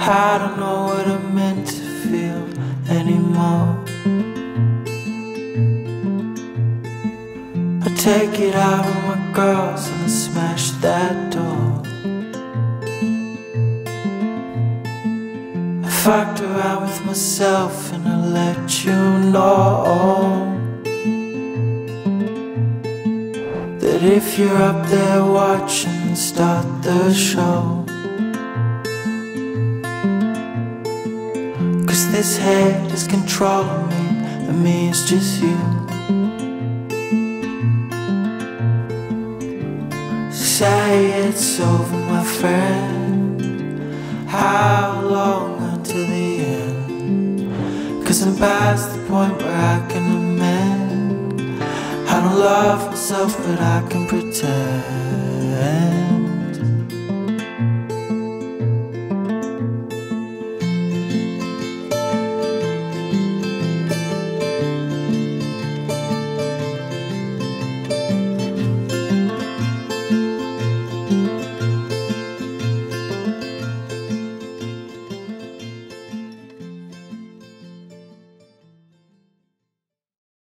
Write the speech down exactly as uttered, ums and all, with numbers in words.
I don't know what I'm meant to feel anymore. I take it out on my girls and I smash that door. I fucked around with myself and I let you know that if you're up there watching, start the show. Cause this head is controlling me, and me is just you. Say it's over, my friend. How long until the end? Cause I'm past the point where I can amend. I don't love myself, but I can pretend.